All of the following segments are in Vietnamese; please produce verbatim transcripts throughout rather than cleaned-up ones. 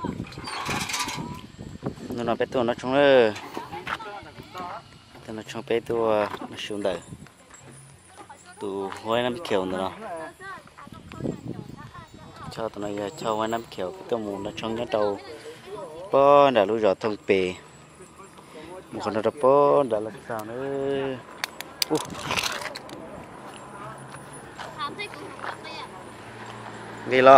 nó nó bé tua nó trông nữa nó trông bé tua nó xuống đời tụ hoa năm kiểu nữa cho tụi này cho hoa năm kiểu cái tôm mù nó trông nhát đầu bó đã lú giọt thông bể một con nó đập bó đã là sao nữa uh. Đi lo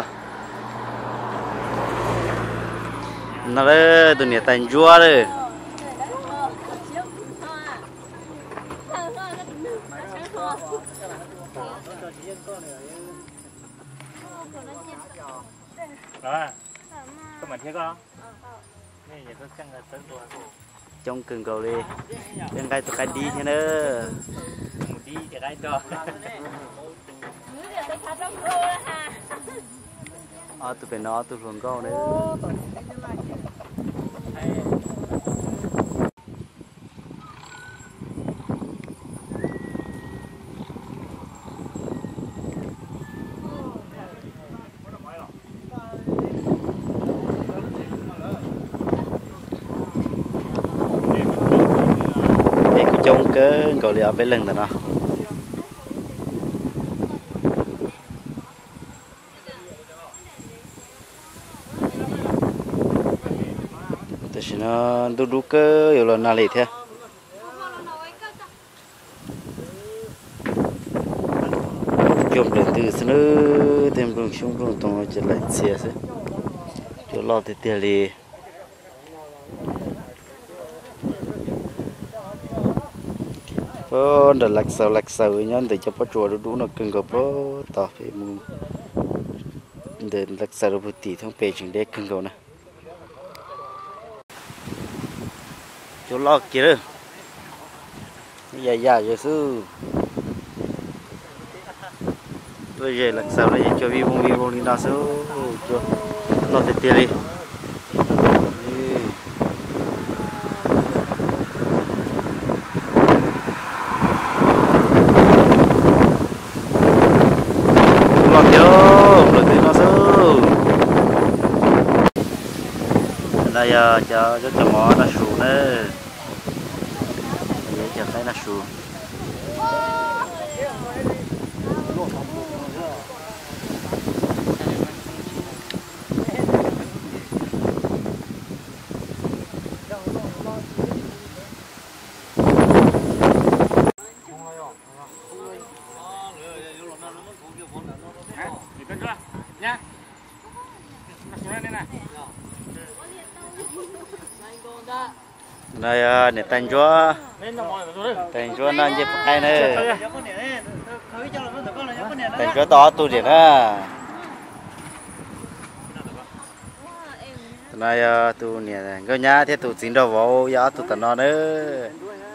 nó đấy tụi này thành chúa đấy đó có mà thiết không này giờ có chăng là tới tuổi trong cường cầu đi bên cái tụi cái đi thế nữa một đi thì cái cho à tụi phải nó tụi thường câu đấy trong cái cầu liều bên lưng rồi nó thì nó đu đu cơ rồi là nào lì thế chụp được từ xưa thêm đường xuống đường tông chỉ lại xe thế chỗ lo thì tiền lì có đợt lạch sầu lạch sầu nhân để cho bắt chuột đủ nó cứng gấp tao phải mua để lạch sầu bút tỉ thông bể chừng đấy cứng gấp này chỗ lo kia dài dài rồi sư bây giờ lạch sầu này cho vi bông vi bông đi nào số cho lo thì tiền đi đây giờ cho cho cho mỏ nó sù nữa vậy cho thấy nó sù đây để thành chúa thành chúa nó như ai nữa thành chúa to tu gì đó này tu nè cái nhà thế tu xin đâu vào giá tu tận nó nữa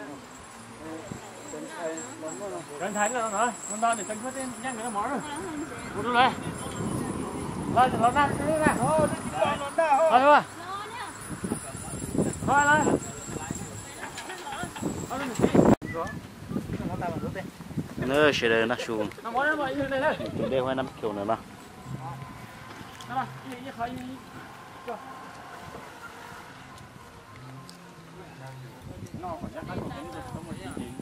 Rắn thái nữa rồi, con đòn để cân phát lên nhanh nữa mỏ rồi. Cút đi lên. Lên nó ra thế này. Ô, nó đau. Thôi thôi. Thôi lên. Nó sẽ đây nó xuống. Nó mỏ nó vậy như này đây. Đây hoa năm kiểu nữa mà. Đó, như như khởi như. Nó còn chắc nó cũng được có một cái gì.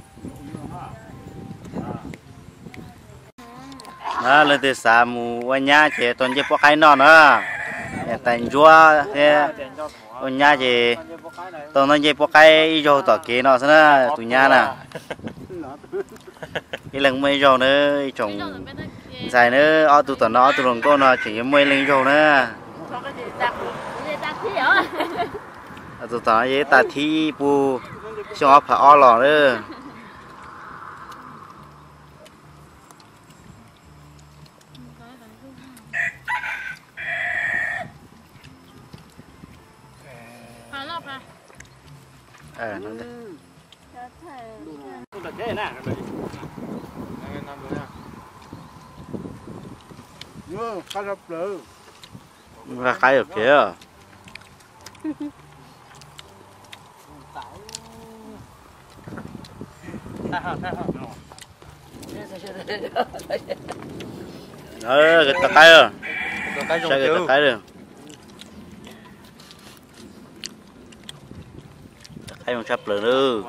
Đó lên từ xa mù ở nhà chỉ toàn chỉ bóc cái non nữa thành chúa thế ở nhà chỉ toàn nó chỉ bóc cái vô tỏ kia nó nữa tụi nhà nè cái lần mấy vô nữa trồng dài nữa ở tụi tụi nó tụi đồng con nó chỉ mấy lần vô nữa tụi tụi nó với ta thi bu cho phải o lò nữa ờ nó đấy được thế nè và cái ở kia ờ cái tắc cái rồi cái cái rồi hay một chập lửa nữa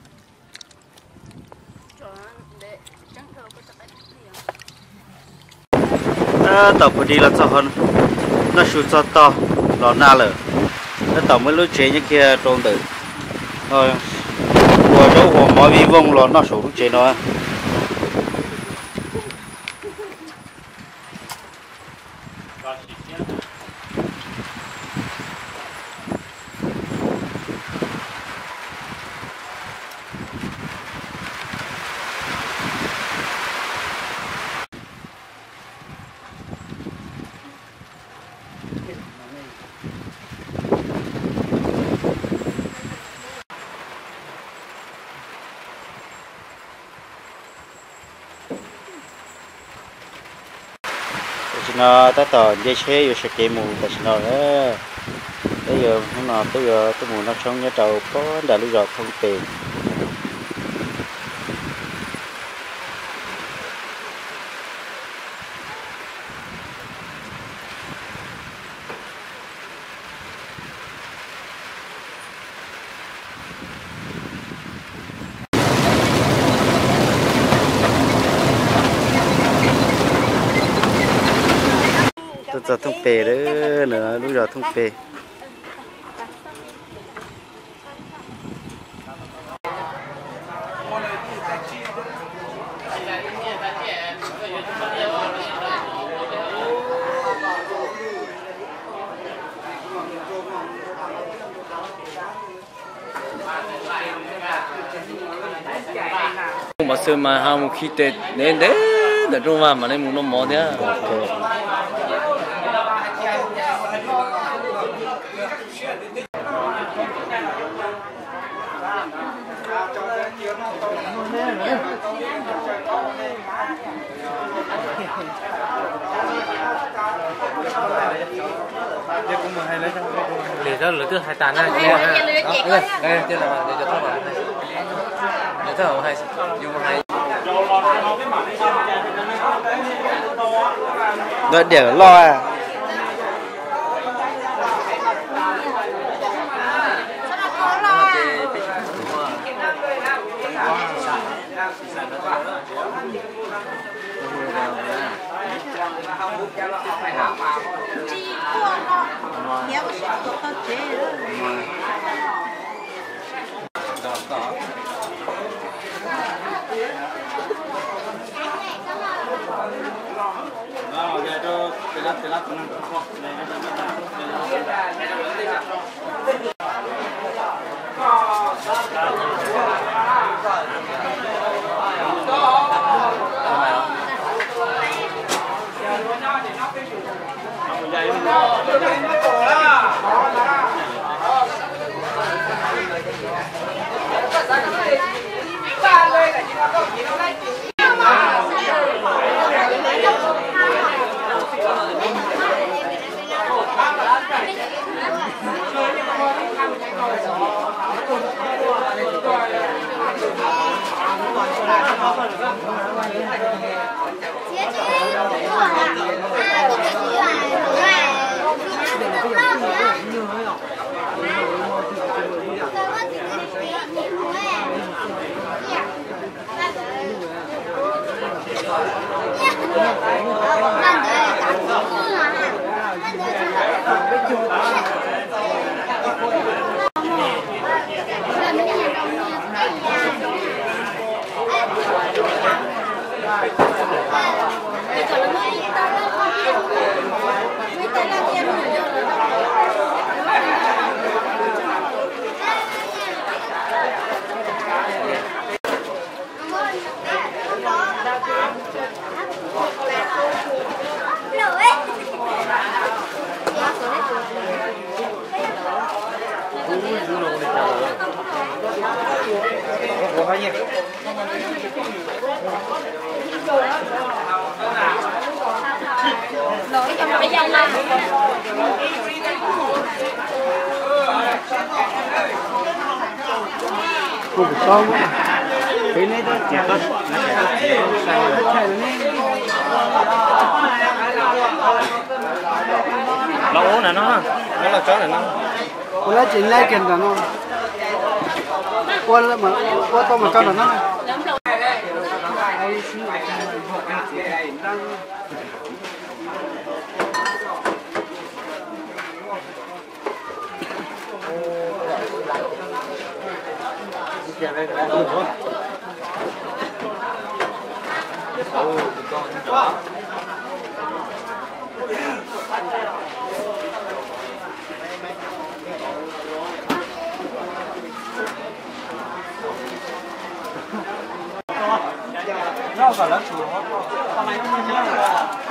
tàu phải đi là sao hơn nó sụt sao to nó na lửa nó tàu mới lúc chế như kia trôn tử rồi của đâu của mọi vi vong nó nó sụt lúc chế nó nó ta tỏ dây xe rồi sẽ kê mù ta sẽ nói bây giờ không nào bây giờ tôi muốn nó sống nhớ trâu có đã lý do không tiền giờ thông pề đó nữa lúc giờ thông pề mà xưa mà ham khi tết nên đấy để trung mà mà nên muốn nó mò thế để cho lửa thứ hai tàn này đây đây là để cho thằng này để thằng này dùng hai rồi để lo à lỗi cho mọi dân là cô bị con quá cái này đó chả có lâu nè nó nó là chó này nó cô lấy chuyện lấy tiền đó nó Qua mà qua to mà cao là nó. Rau cả lớp chủ con này nó mới nhớ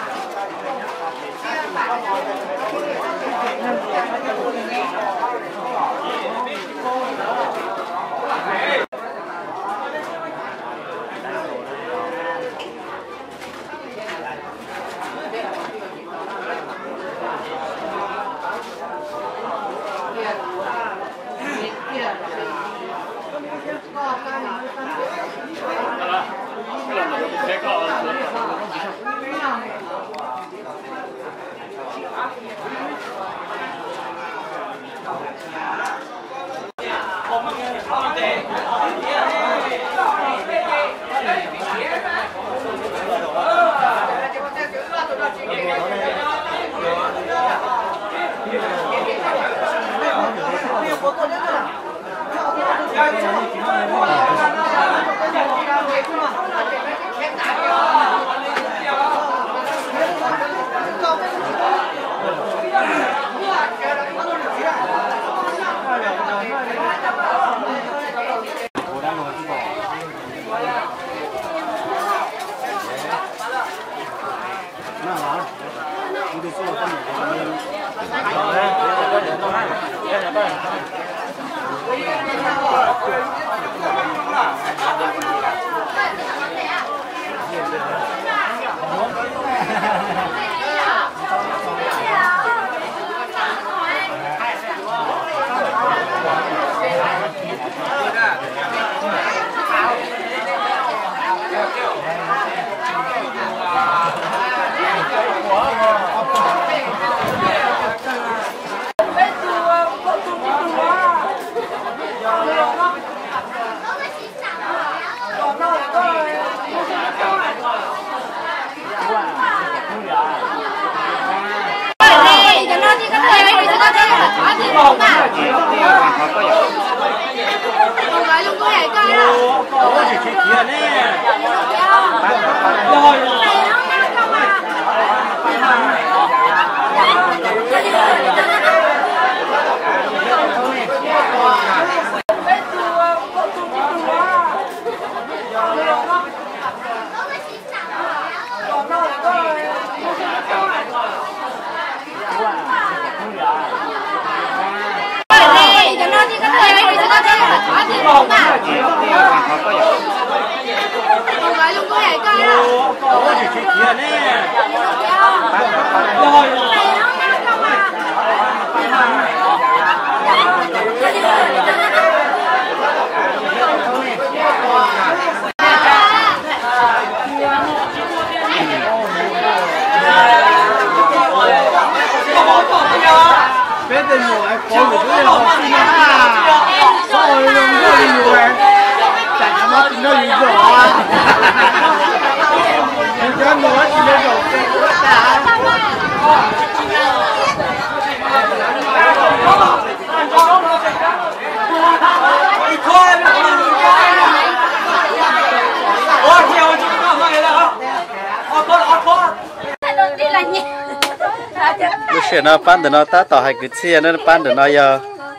nó bán được nó ta tỏ hai cái xe nó bán được nó giờ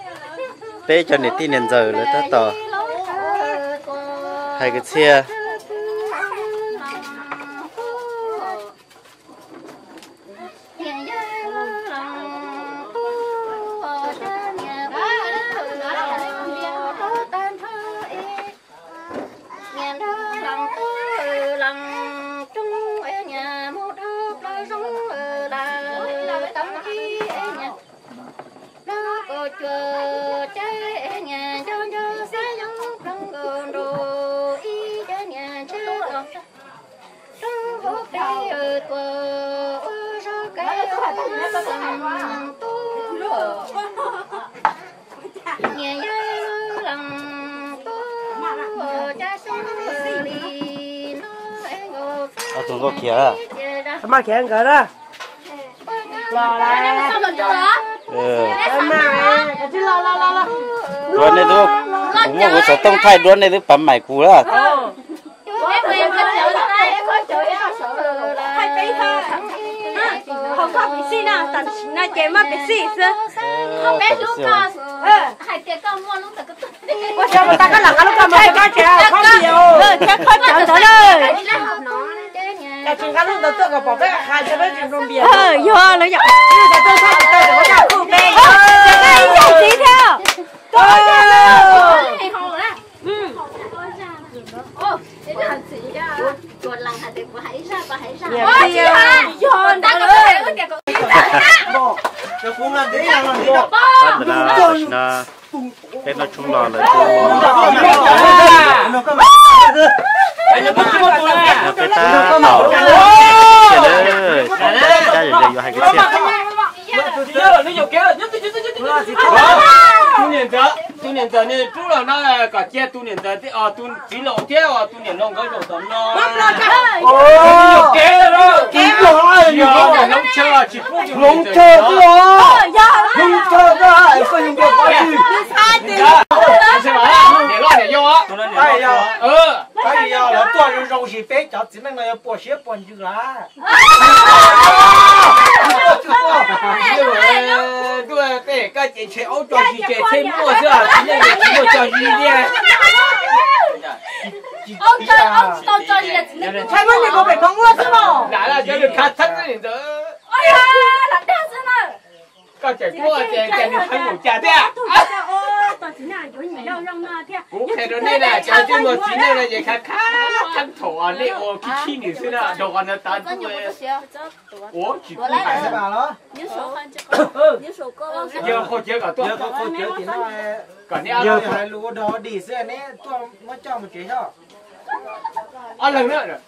bé cho nên tin nhận giờ là ta tỏ hai cái xe nhà 从这开了。 什么钱个了？老来。 Ừ. Lo lo lo lo. Rồi này tôi, cũng mà có tông thay đuôn này tôi bấm mày cú đó. Không có bị xin nào, tận là chế mà bị xin chứ. Không biết lúc nào. Hai tiền con mua lúc tận cái. Có sao mà ta có lần lúc nào mà có chèo không nhiều. Ừ, chắc không chọn thôi đây. Cái chuyện cái lúc đó tôi có bỏ cái khai cho nó chuyện trong biển. Ừ, vô nó dọc. Cái tôi sao tôi có chào cụ bè. Cái gì gì theo? Tôi. Ừ. Ô, cái là gì á? Chuột lần hạt được hãy ra và hãy ra. Ôi chị Hà, John đã có thể có kẻ có ý Bộ. Tôi cũng làm thế nào làm thế nào. Bắt đầu là nó cái nó chung lò là tôi nó cái ta tỏ cái đấy cha giờ giờ hai cái tiền tu niệm giờ tu niệm giờ này chú là nó là cả che tu niệm giờ thì à tu chỉ lộ che à tu niệm nông cái đồ tấm nó nhiều kế đó chỉ lo nhiều nông chơi chỉ phụ nông chơi đó nông chơi đó phải dùng cái quá gì xem mà để lo để vô á Cái gì ừ cái gì là tôi là rong xì bé cháu chỉ mang là bỏ xếp bỏ chữ lá. 对对，个姐姐欧洲是姐姐摸着，今天也摸着一点。 欧洲欧洲洲的只能。 台湾你个被蒙了是吗？ 来了，就是看他这里的。 哎呀，难得死了。 个姐过姐姐你很有家的。 哦，到今天有你要让那天。 我看到那了，叫这么今天了也看看看头啊，那我去去你是了，就往那打住的。我只顾还是吧了。 你手还这个，你手高了。 要好几个多。 Giờ có có chữ thì nó còn nhá. giờ phải lúa đó đi xe này tôi mới cho một chuyện thôi. À lần nữa rồi.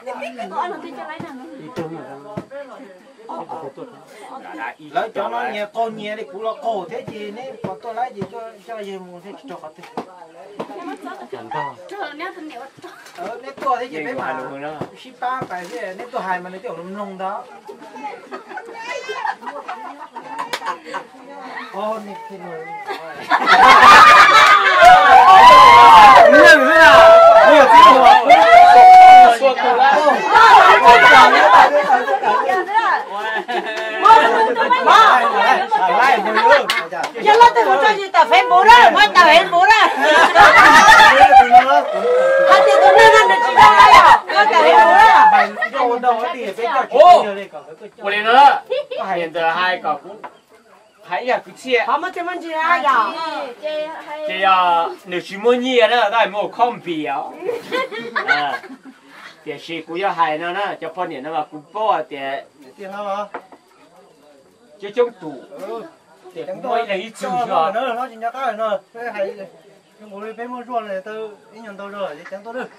Lấy cho nó nghe con nghe thì cũng là cổ thế gì này còn tôi lấy gì cho cho gì muốn thế cho có thế. Ờ nếu tôi thế gì mấy mà ship ba phải thế nếu tôi hài mà nếu tiểu nông nông đó. Ô này thế rồi. Nhiều thế nào? Nhiều thế nào? Suốt rồi đó. Giờ nó từ một cho gì ta phải bố ra, mà ta phải bố ra. Hắn thì tôi nên ăn được chỉ đâu đây à? Mà ta phải bố ra. Bài đồ đồ thì phải cho Ô,我连了，现在还搞不，还要不切。 Họ mới cho mình chia hai giờ. 这呀，你什么嘢呢？都係冇看表。啊，電視股要係呢，呢就半年啦嘛，股波啊啲， Tiền đâu hả? 這種賭，啲唔可以理智㗎。 Nó nó chỉ nhắc cái này rồi. Cái hay cái bố đi bé mua ruộng này tôi ít nhận tôi rồi, chứ chẳng tôi được.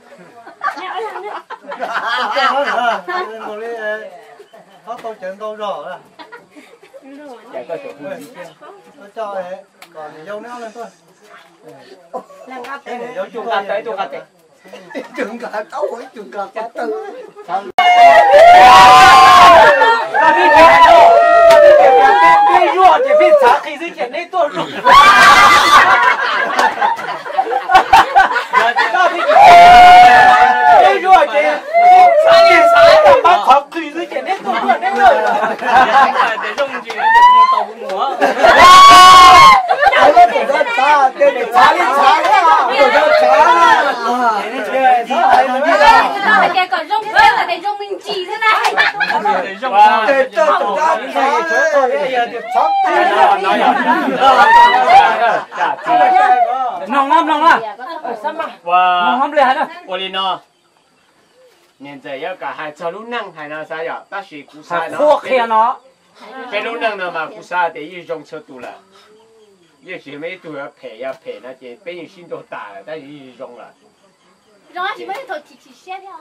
Cái đó nữa. Bố đi có tôi chẳng tôi rồi. Chạy coi chỗ Tôi cho ấy, còn dâu néo lên thôi. Cái này dấu chung cắt tới, chung cắt tới. Chung cắt tấu với chung cắt tấu tư. Ta biết cái đâu? Biết ruộng thì biết trả khi dưới chuyện đấy tôi ruộng. Ta biết biết ruộng thì sáng ngày sáng là bắt học khi dưới chuyện đấy tôi ruộng đấy rồi. Để dùng gì để mua tàu múa. Tôi có thể ra ta, tôi để trả đi trả ra. Tôi ra trả ra. Cái còn rong cái là để rong mình chỉ thế này. Để dùng Để cho tôi ra trả ra. Bây giờ được sót tay. Nong lắm, nong lắm. Wow. Không lẽ nữa. 我哩呢，现在要搞还做路能还那啥呀？但是古啥呢？ Khô khe nó. 被路能的嘛，古啥得一种车堵了，也是没堵要赔要赔那些，被人心都大了，但是一种了。 Rồi chỉ mới thôi thì chỉ xe theo.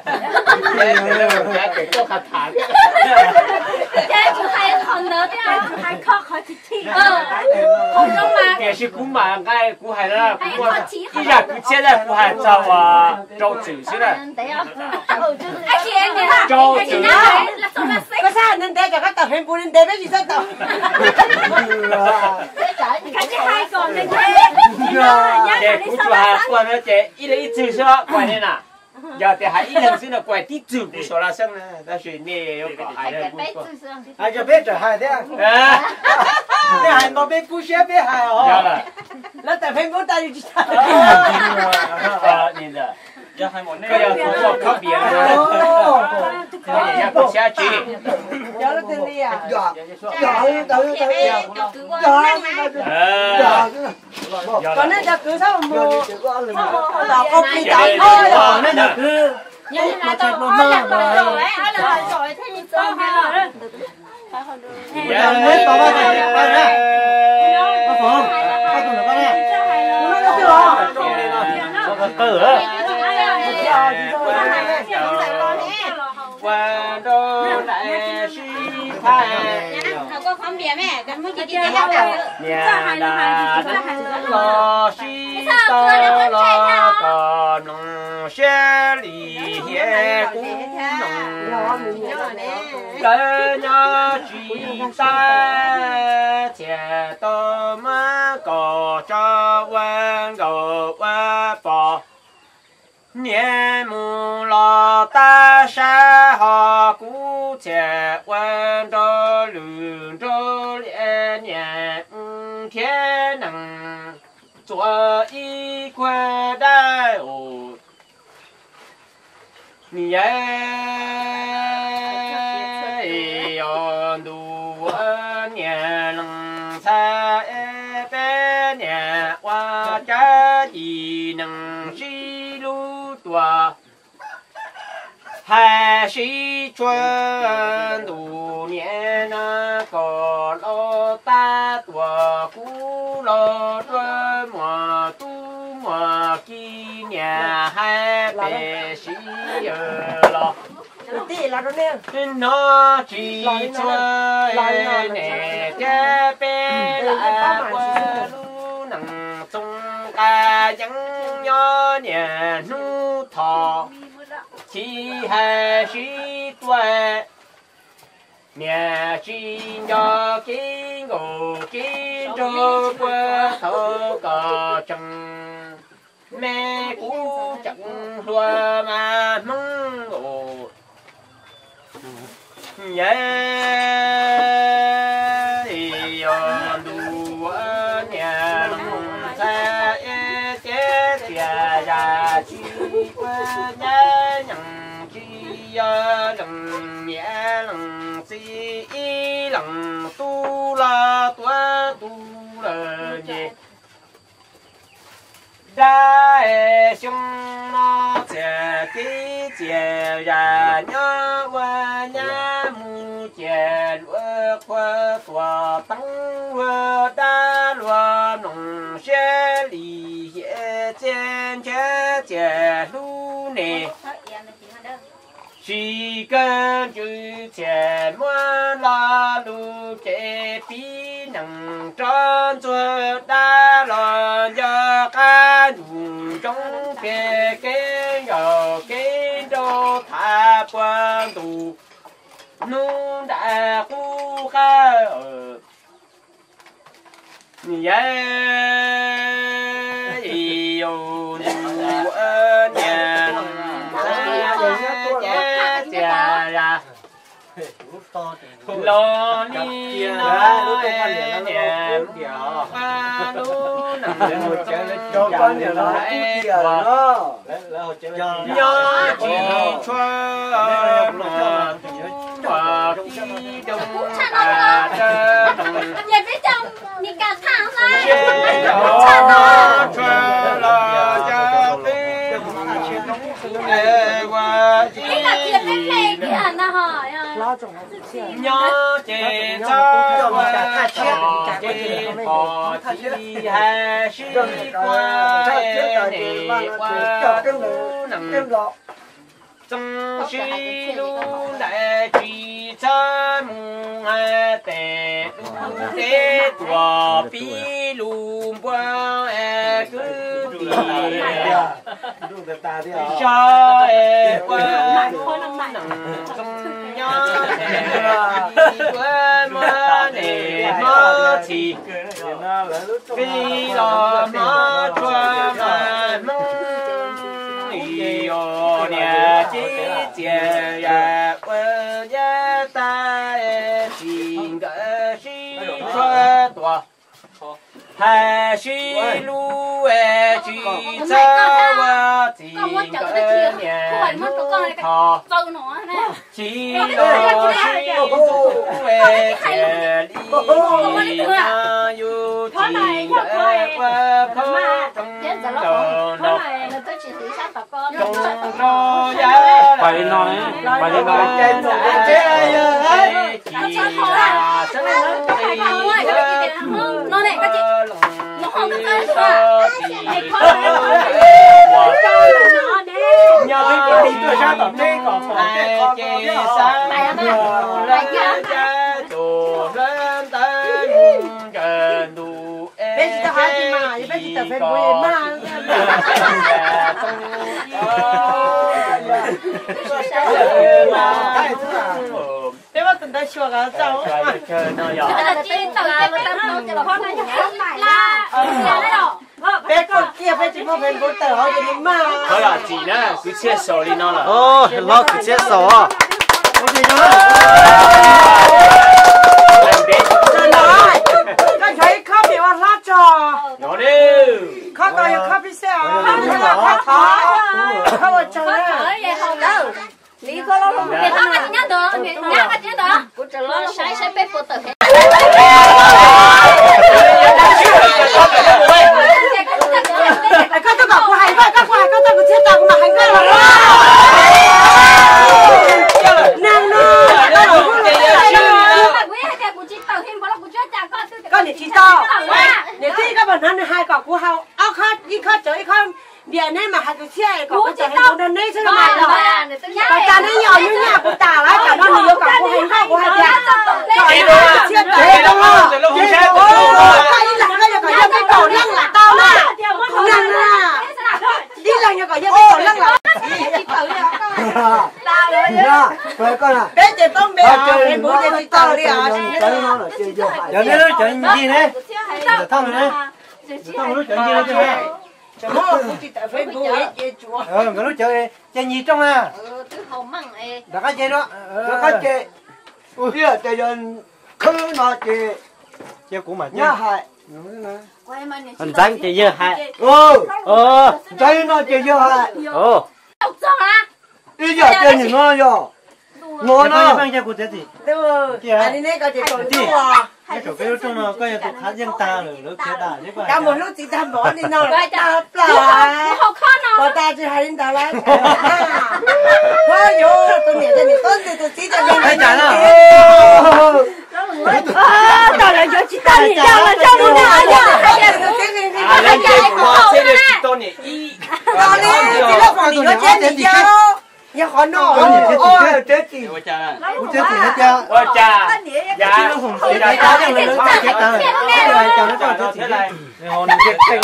给做卡谈。 Cái chú hai còn nữa đấy à? Chú hai khó khó thì thì. Ờ. Không đâu mà. 也是古嘛，该古海啦，古啊，依家古现在古海招啊，招主是嘞。 哎，姐，你看， 招主。 có sao nên để cho các tàu hình phụ nên để mấy gì sao tàu cái chứ hai còn này 姐，古主还管了姐，一人一只说管的呢。giờ thì hãy lần xin là quay tí chữ của số là xem này, ta suy nghĩ có ai đây cũng có. Ai cho biết rồi hai thế à? Thế hai nó biết cú xếp biết hai hả? Dạ rồi. nó tại phải muốn ta đi sao? Ờ, nhìn rồi. Giờ hai món này bây giờ cũng có khác biệt rồi. Bây giờ cũng sẽ chỉ. Giờ nó tên đi à? Dạ. Dạ, tự tự. Dạ. Còn nên là cứ sao mà mua? Đào công ty đào thôi. Còn nên là cứ nhưng mà tôi ó là rồi ấy, ó là rồi thế thì tôi hay rồi. Dạ, mấy bà ba này, ba này. Ba phượng, ba tụi nó nè. Nó nó chưa à? Nó cử á. Qua đô đại sĩ thái. Không có không bia mẹ, cần muốn chỉ đi hát cả. Nhà đà lo sĩ tao lo còn nông xe lì hiế cũng nông. Cái nhà chỉ ta trẻ tao mà có cho quan cầu qua bỏ. Niệm mù lo ta sa họ cú trẻ quan đô lường đô lệ nhẹ thiên năng chúa y quê đại ổ nhẹ on du nhẹ năng sa bé nhẹ qua trái gì năng si tua hai sĩ chuẩn đủ nhẹ na có lo ta tua cú lo rồi mà tu mà kia nhà hai bề sĩ lo tí là đó nè nó chỉ chơi nè cái bé là qua lu nằng tung ca chẳng nhớ nhà nu thọ chỉ hai sĩ tuệ nhà chỉ cho cái ngủ cái trôi qua thâu cò chừng mẹ cũ chẳng lùa mà mong ngủ nhớ yon du nhà sa chết nhà ra chi qua nhà nhằng chi lần nhẹ lần si lần tu la tua tu la nhẹ đại chúng nó sẽ kí chè ra nhớ qua nhà mu chè lúa qua tua tăng lúa đá lúa nông xe lì dễ chén chè chè lu nè chỉ cần chữ chè mua la lu chè pi nằng tròn chua đá lò giờ cá dùng trong kê kê giờ kê đô thả quan tù nung đã khu khá ở nhé yêu nụ ở nhà lo ni na nhà hoa lu nằm cho con nhà nó kia đó. nhớ chỉ cho mà và khi đông ta chân nhà biết chồng đi cả tháng mà nó cho là cho cái qua cái là kia cái này kia nó hỏi nhớ chế cho qua cho chế họ chi hai sĩ qua nề qua tu nằng trong sĩ lu đại chỉ cho mùng hai tệ lu tế tua pi lu cho em quên nhớ quên mơ để mơ thì vì lo mơ cho mà mơ yêu nhà chỉ tiền ya quên ya ta xin cái xin cho tua hai sĩ lu e chỉ cho và chỉ cái nhà thọ chỉ lo sĩ lu e chỉ đi na yêu chỉ cái và khó trong đầu nó trong nó ya phải nói phải nói trên đầu cái ấy chỉ là sống nó này các chị nó không có chơi nữa này không nhớ đi tôi ra tập đây có phải chế sáng lên cha chủ lên tên gần đủ bây giờ hai chị mà bây giờ phải bồi mà thế mà tụi ta xua cả cháu bé con kia bé chỉ có bên bố tờ họ thì mà thôi là chị nè cứ chia sổ đi nó là ô lo cứ chết sổ à ok rồi nói cái thấy khắp bị ăn lát trò nó đi khắp coi khắp bị xe khắp bị khắp khó khắp ở trời lý có lo luôn để thằng anh nhớ được để nhớ anh nhớ được của trời lo sai sai bé phụ tử các tôi bảo của hành vậy các khoai các tôi có thiết tặng mà hành vậy là nàng nó con để chỉ to để tí các bạn ăn hai cọc của hao áo khát đi khát chơi không biển này mà hai cái xe cọc cái chơi không đơn đấy chứ đâu mà đâu còn ta nó nhỏ như nhà của ta lá cả nó nhiều cọc của hành không của hai tiền chơi đó chơi đó cái là cái là cái cái cổ lăng là tao mà lăng à đi lăng như cái cái cổ lăng là tao rồi nhá rồi con à bé chơi bóng bé chơi bố chơi đi tao đi à chơi nó là chơi vô giờ này nó chơi gì đấy giờ thăm này thăm nó chơi gì đấy chơi chơi mò cũng chỉ tại phải bố ấy chơi chúa ờ cái nó chơi chơi gì trong à từ hậu măng ấy đã có chơi đó đã có chơi ui giờ chơi dân cứ nó chơi chơi của mình nhá hai hình dáng chị dơ hai ừ ờ chơi nó chơi dơ hai ồ bây giờ chơi những nó vô nó nó bao nhiêu của thế thì đúng anh này có chơi trốn chúa cái chỗ cái trong nó coi tụi khá dân ta rồi nó chơi đà chứ cả một lúc chỉ tham bỏ đi nó là ta là có ta chỉ hai đến ta là thôi vô tôi nhảy tôi nhảy tôi tôi chỉ cho dân hay chả nào tao lại cho chị ta nhảy ra là cho nó nào nhá à lên chơi của sẽ được tôi nhỉ y tao đi chỉ là phòng nó chết thì sao nhà khó nọ ôi chết gì ôi cha ôi chết gì hết cha ôi cha dạ không phải cái cá cho nó nó chết ta rồi cho nó cho chết này hồn chết tinh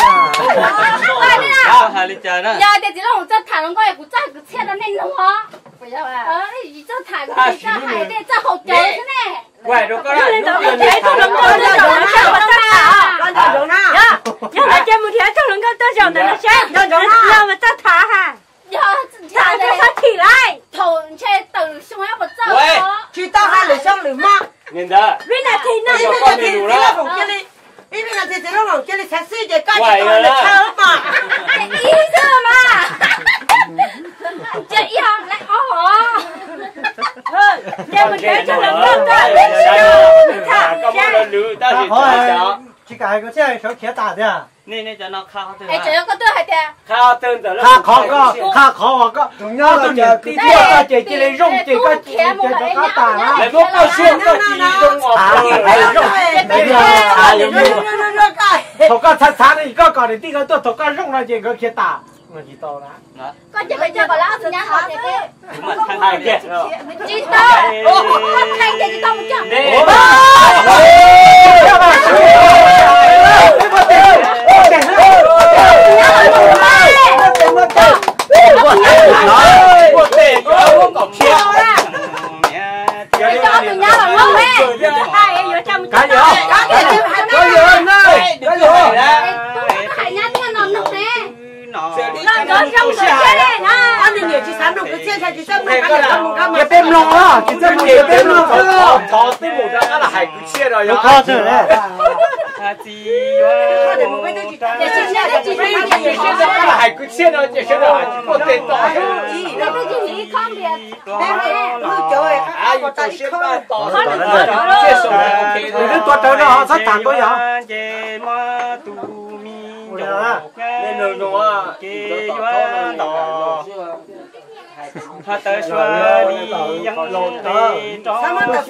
à hai lít cha đó giờ thì chỉ là một chân thả nó coi của cha của xe nó nên nó bây giờ à ờ thì chân thả của cha hải đây cha hậu trời thế này quay đâu có lại nó thế cho nó con nó cho nó cho nó thả con cho nó nhá nhá là cho một thế cho nó con tôi cho nó xem cho nó mà ta thả hả giờ thả để nó thì lại thầu chơi từ xuống áo một chân chỉ tao hai lửa xong lửa ma nhìn đó bên này thì nó bên này thì nó là phòng kia đi bên này thì nó phòng kia đi sát xí để coi cho nó là sao mà ý chứ mà chơi ý hả lại ó cho một cái cho nó con ta thả có một lần nữa ta chỉ cho chỉ cái cái xe số kia ta thế à nên nên cho nó khao từ ai chơi có tôi hay thế khao từ từ khá khó có khá khó hoặc có chúng nhau là chờ tí tiêu ta chỉ chỉ lấy rong chỉ có chỉ cái cá tà á lại bốc cao xuyên có chỉ rong ngọt rong đấy là à giống như thổ cá sát sát này có còn tí cái tôi thổ cá rong là chỉ có kia tà mà chỉ to đó con chỉ phải chơi vào lá nhá họ thế thế hai kia chỉ to con thành cái chỉ to một chút Ôi, lòng à chỉ cho một cái tên luôn thọ thọ tới một đó là hai cái chia rồi nó khó chứ đấy để xin ra để xin ra để xin ra là hai cái chia rồi để xin ra có tiền to để cái gì đi không biết trời à có tài xin ba to chia số ok thì cái tuột trời nó họ sát thẳng tôi hả nên rồi nó Hãy subscribe cho kênh Ghiền Mì Gõ để không bỏ lỡ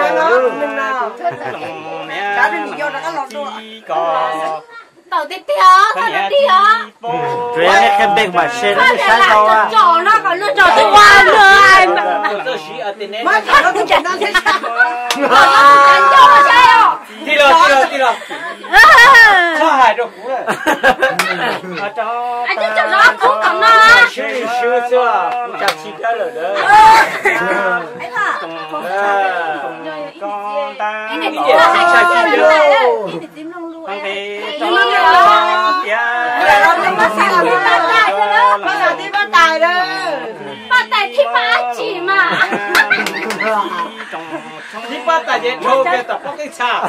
tàu tiếp theo tàu tiếp theo Chuyện này khen bèn mà xe nó sáng đâu à trò nó còn nó trò tôi qua rồi mà nó cũng chẳng nó thế sao anh cho nó sao đi rồi đi rồi đi rồi sao hại rồi cũ rồi anh chứ cho nó cũng còn nó chưa chưa chưa chắc chỉ cái rồi đó anh hả con ta anh này cũng là hai cái này đấy anh này tím lông luôn Hãy anh subscribe cho kênh Ghiền Mì Gõ để không bỏ bắt đầu đi bắt tài đó bắt tay thì bắt chỉ mà đi bắt tài để thâu cái tập cái cha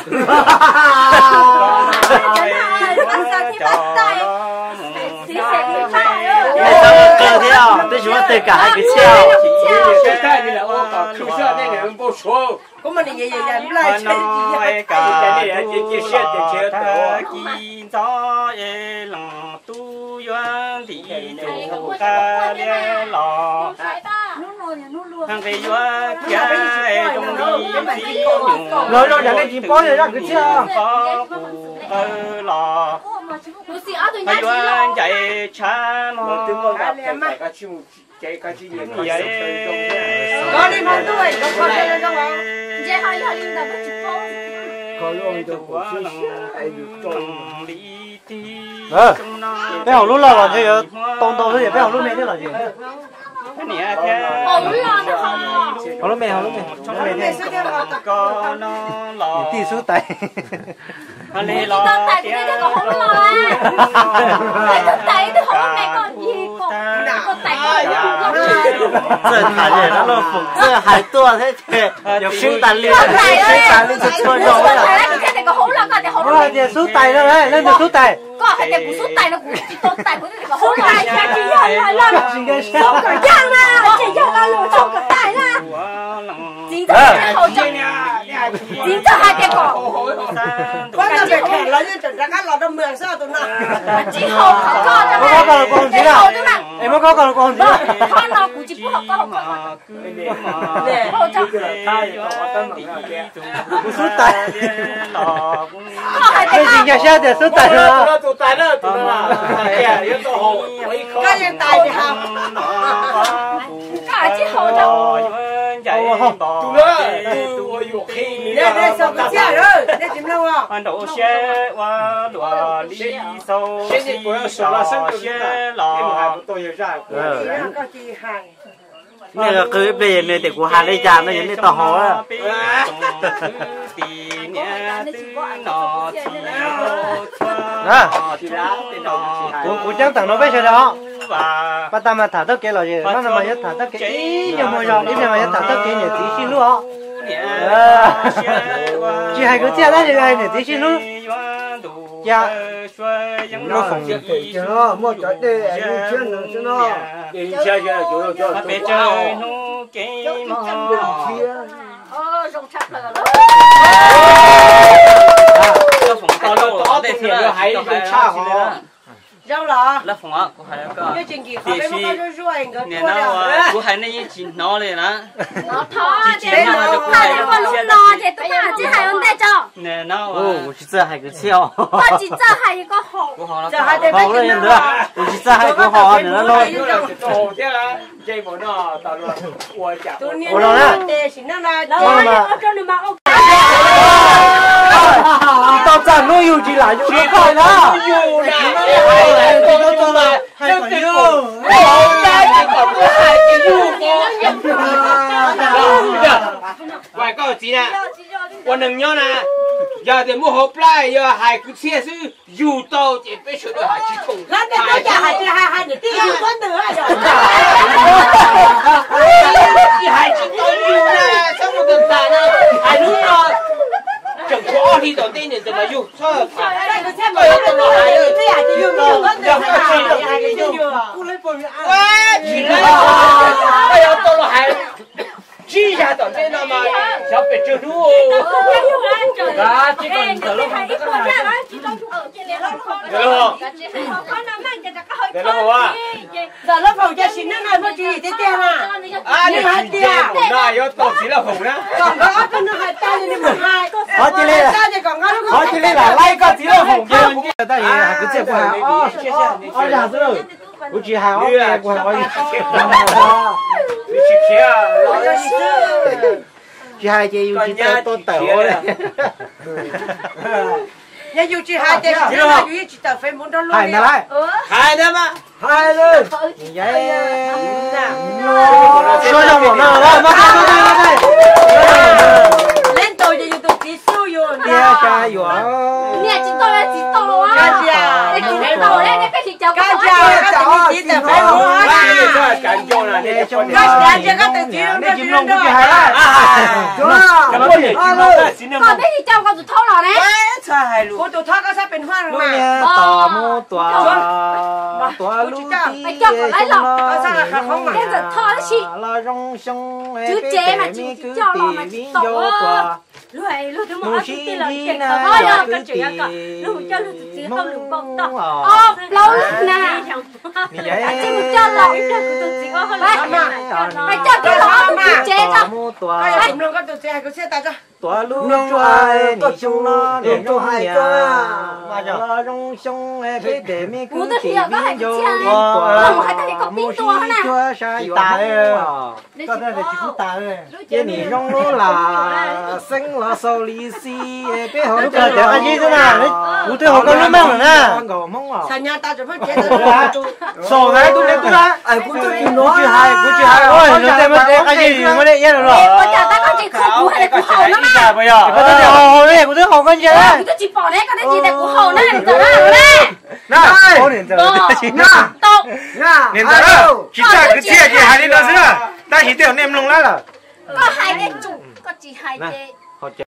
bắt tay thì bắt tay thì sẽ bị phá Để sao mà cơ thế à tôi chúng ta tất cả hai cái treo 现在你来我搞口罩那个人不说 của mình thì vậy vậy vậy lại chơi nói cả tu ta kim gió e lòng tu yuan thì tu ta le lò hàng cái yuan kia e trong đi chỉ dùng rồi rồi nhà cái gì bó này ra cái treo có cụ ơ lò hay yuan chạy cha mò cái cái gì có đi một tuổi có con chơi đâu không 이제 하이 하이 나 같이 뽕 ờ cái hậu lúc là còn thế giờ tông tông thế cái hậu lúc mẹ thế là gì 어 올라가는 hậu lúc mẹ hậu lúc mẹ hậu lúc mẹ thế tỷ số tay 거 일단 다 이제 내가 혼나 다 이제 혼나 내가 이거 이거 다 这海人那个风这海多thế thế有生产力生产力是错肉了 이제 내가 혼나가 내가 nó là tiền số tay đó đấy lên tiền số tay có hay là cú số tay nó cú số tay của 내가 혼나 이제 chỉ là là chính cái sao cái giang là chỉ là là lỗ trong cái tay là chính thức là hậu trong chính thức hai cái cổ quan là phải khỏe là như chuẩn ra các lò đâm mường sao tụi nào chỉ hậu có con có có còn còn gì nào em có còn còn gì nào con nó cũng chỉ có học có học có để hậu trong số tay có hai cái cái gì cái sao tiền số tay đó nó tụt tay nó tụt nó kìa yếu tố hồ cái gì tài thì học cả chỉ hậu trong tụt nó tôi yêu khi đây đây sao cái xe rồi đây chim đâu à Anh đổ xe qua đùa đi sâu 现在不要说了，生活 xe 了，你们还 lò 不都有啥？ có gì hàng này là cứ về này để của hàng đây già nó giống như tàu hồ á cũng cũng chẳng tặng nó bây giờ đó bắt ta mà thả tất cả là gì nó là mà nhất thả tất cả ý nhiều mồi rong ý là mà nhất thả tất cả nhiều tí xin luôn chỉ hai cái xe đó thì hai nhiều tí xin luôn dạ nó phòng cho nó mua trái đây anh chuyên nữa cho nó 你下去了，就就 Mà bé chơi nó cái mò ờ rồng chặt là nó phồng cao lâu rồi để thiệt là hay cái cha họ đâu là là phồng á có hay có cái chuyện gì họ bên một cái ruồi cái nè tua nó đâu có hay này chỉ nó này nè nó thò để nó hai cái con lúc nó để tụi nó chỉ hai con đây cho nè nó ô chỉ ra hai cái treo có chỉ cho hai cái hộp của họ giờ nó hai đứa họ lên nữa chỉ ra hai cái họ nữa nó 哦，这样，这不呢，到时候我讲。 tụi nó để xin nó là nó ở trong này mà ông tao chẳng nuôi yêu chỉ là yêu nó coi đó 有啦， nó cho là hai quả yêu 我家这个不还给有我。外告急呢，我能要呢。 giờ thì mua hộp lại giờ hai cái xe sư dù tàu thì bây giờ nó hai chiếc thùng lần này tôi trả hai hai hai để tiêu dù con nữa rồi hai chiếc tàu dù nè xong một tuần dài nè hai lúc đó chẳng có thì đầu tiên thì mà dù sao cái xe mà nó nó hai cái hai cái dù nhiều con nữa hai cái dù cô lấy bồi ăn quá chỉ lấy bây giờ tôi là hai chỉ ra đầu tiên là mà cháu phải chưa đủ đó chỉ còn thở lúc không có cái này được không được không ạ giờ lớp phòng cho xin nó nói nó chỉ thế tiền à à nhưng hai tiền này yo tổ chỉ là hùng đó còn có cái nó hai tay nên một hai họ chỉ lấy tay thì còn có nó họ chỉ lấy là lấy cái chỉ là hùng kia cũng ta gì cái chuyện của họ họ nhà rồi我只还好，我我你去听，只还这有几多多豆嘞。 nhà dù chỉ hai tay chỉ là dù chỉ tập phải muốn đó luôn hai này hai đó mà hai rồi vậy说让我那来妈妈 lên tôi thì tôi chỉ siêu rồi 爹加油你知道了，知道啊！ 干家你知道了，你开始教干家干只tập phải muốn cái干椒là để cho 干家这个得只用这只用这 cái đó để chúng ta xin em ก่อนไม่ที่เจ้าก็จะเท่าไหร่เนี่ย我都他个啥变化了嘛大木大大路地那荣兄哎，别别咪cứ tiền vô tòa lúc này lúc chúng nó chỉ là chuyện thôi đâu cái chuyện cả lúc cho lúc chỉ không được bông to ô lâu nè chỉ một cho lâu ít cho tụi chỉ có hơn phải cho cái lọ tụi chế cho cái gì nó có tụi chế cái xe ta cho tòa lũ trai nị chung nó nị chung nhà là rong sông ai biết để mi cứ chỉ viên vô tòa mua xí chua sa tà đấy có đây là chỉ có tà đấy cái nị rong lũ là sinh là sau lì xì biết họ lúc nào anh gì thế nào đấy cụ thể họ có lúc mang rồi nè thành nhà ta chỉ phải chế ta sổ này tôi lấy tôi ra ai cũng tôi tìm nó chứ hai cũng chứ hai ôi nó xem mất cái gì mà đấy yên rồi bây giờ ta có chỉ không cụ hay là cụ hậu lắm à bây giờ có thể hồ này cũng thấy hồ con gì đấy tôi chỉ bỏ đấy có cái gì là cụ hậu này để ra đây nè có điện thoại nè tông điện thoại đó chỉ là cái chia gì hai điện thoại nữa ta chỉ tiêu nem lông lá là có hai cái chủ có chỉ hai cái